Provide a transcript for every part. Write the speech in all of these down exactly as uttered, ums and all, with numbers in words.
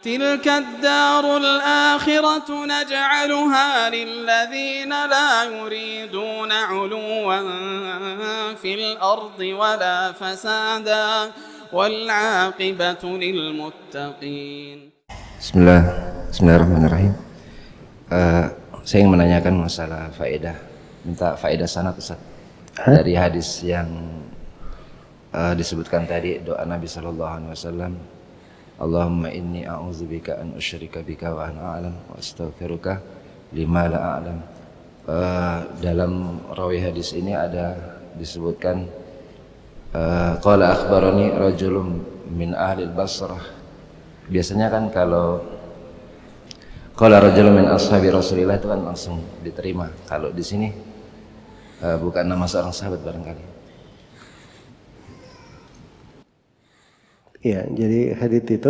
تلك الدار الآخرة نجعلها للذين لا يريدون علوا في الأرض ولا فسادا والعاقبة للمتقين. Bismillah, Bismillahirrahmanirrahim. Uh, saya ingin menanyakan masalah faedah, minta faedah sanad Ustaz dari hadis yang uh, disebutkan tadi, doa Nabi Sallallahu Alaihi Wasallam. Allahumma inni a'udzubika an usyrika bika wa ana a'lam wa astaghfiruka lima la a'lam. Uh, dalam rawi hadis ini ada disebutkan uh, qala akhbarani rajulun min ahli al-Basrah. Biasanya kan kalau qala rajulun min ashabi Rasulillah itu kan langsung diterima. Kalau di sini uh, bukan nama seorang sahabat barangkali. Ya, jadi hadits itu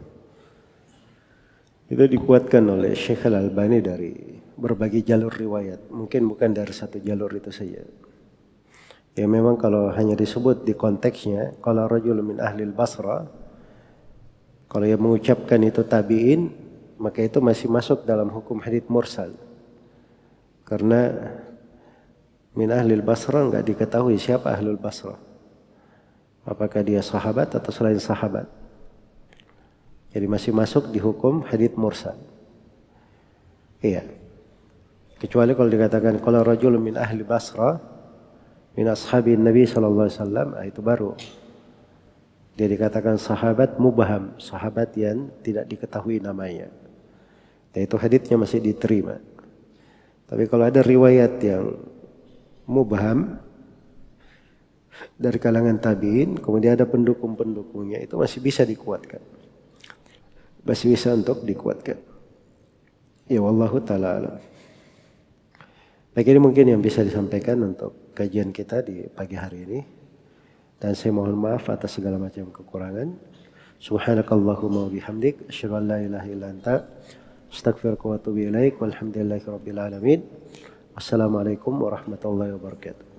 itu dikuatkan oleh Syekh Al-Albani dari berbagai jalur riwayat. Mungkin bukan dari satu jalur itu saja. Ya memang kalau hanya disebut di konteksnya, kalau rajul min ahli al-Basra, kalau yang mengucapkan itu tabi'in, maka itu masih masuk dalam hukum hadits mursal. Karena min ahli al-Basra enggak diketahui siapa ahlul Basra. Apakah dia sahabat atau selain sahabat. Jadi masih masuk di hukum hadits mursal. Iya. Kecuali kalau dikatakan qala rajulun min ahli Basra min ashabin Nabi sallallahu alaihi wasallam, itu baru dia dikatakan sahabat mubham, sahabat yang tidak diketahui namanya. Dan itu haditsnya masih diterima. Tapi kalau ada riwayat yang mubham dari kalangan tabi'in, kemudian ada pendukung-pendukungnya, itu masih bisa dikuatkan. Masih bisa untuk dikuatkan. Ya wallahu ta'ala alam. Baik, ini mungkin yang bisa disampaikan untuk kajian kita di pagi hari ini. Dan saya mohon maaf atas segala macam kekurangan. Subhanakallahumma wa bihamdik, asyhadu an la ilaha illa anta, astaghfiruka wa atubu ilaik, walhamdulillahi rabbil alamin. Wassalamualaikum warahmatullahi wabarakatuh.